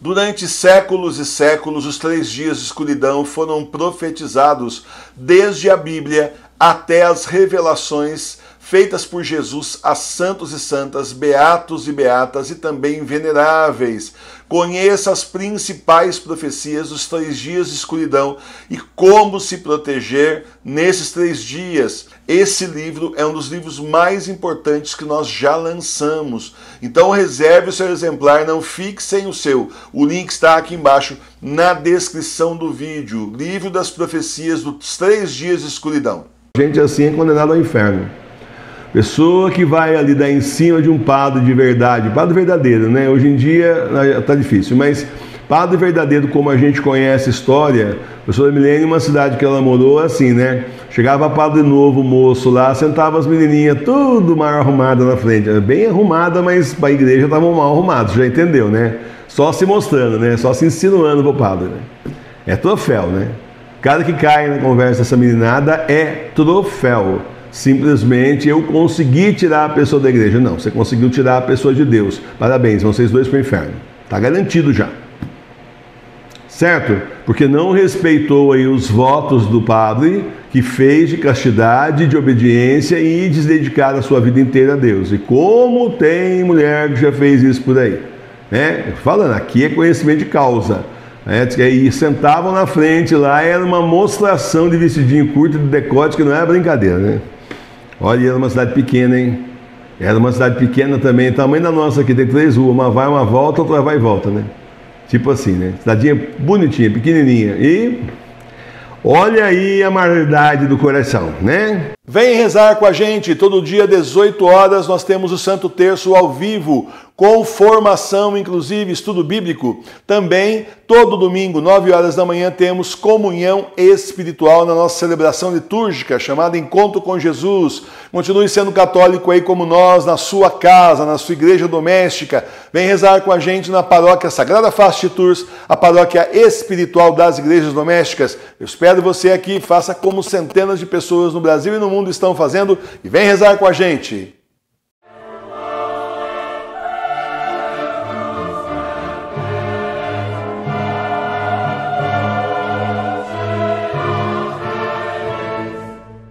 Durante séculos e séculos, os 3 dias de escuridão foram profetizados desde a Bíblia até as revelações feitas por Jesus a santos e santas, beatos e beatas e também veneráveis. Conheça as principais profecias dos 3 dias de escuridão e como se proteger nesses 3 dias. Esse livro é um dos livros mais importantes que nós já lançamos. Então reserve o seu exemplar, não fique sem o seu. O link está aqui embaixo na descrição do vídeo. Livro das profecias dos 3 dias de escuridão. Gente assim é condenada ao inferno. Pessoa que vai ali dar em cima de um padre de verdade, padre verdadeiro, né? Hoje em dia tá difícil, mas padre verdadeiro, como a gente conhece a história, a professora Milene, uma cidade que ela morou, assim, né? Chegava padre novo, moço lá, sentava as menininhas tudo mal arrumada na frente, bem arrumada, mas para a igreja estavam mal arrumados, já entendeu, né? Só se mostrando, né? Só se insinuando pro padre, né? É troféu, né? Cada que cai na conversa dessa meninada é troféu. Simplesmente eu consegui tirar a pessoa da igreja. Não, você conseguiu tirar a pessoa de Deus. Parabéns, vão vocês dois para o inferno. Está garantido já. Certo? Porque não respeitou aí os votos do padre que fez de castidade, de obediência e de dedicar a sua vida inteira a Deus. E como tem mulher que já fez isso por aí. Né? Falando, aqui é conhecimento de causa. E sentavam na frente lá, era uma mostração de vestidinho curto, de decote, que não era brincadeira, né? Olha, era uma cidade pequena, hein? Era uma cidade pequena também, tamanho da nossa aqui, tem 3 ruas, uma vai, uma volta, outra vai e volta, né? Tipo assim, né? Cidadinha bonitinha, pequenininha. E olha aí a maldade do coração, né? Vem rezar com a gente, todo dia 18 horas nós temos o Santo Terço ao vivo, com formação, inclusive estudo bíblico. Também, todo domingo, 9 horas da manhã, temos comunhão espiritual na nossa celebração litúrgica, chamada Encontro com Jesus. Continue sendo católico aí como nós, na sua casa, na sua igreja doméstica. Vem rezar com a gente na paróquia Sagrada Face de Tours, a paróquia espiritual das igrejas domésticas. Eu espero você aqui, faça como centenas de pessoas no Brasil e no mundo estão fazendo, e vem rezar com a gente.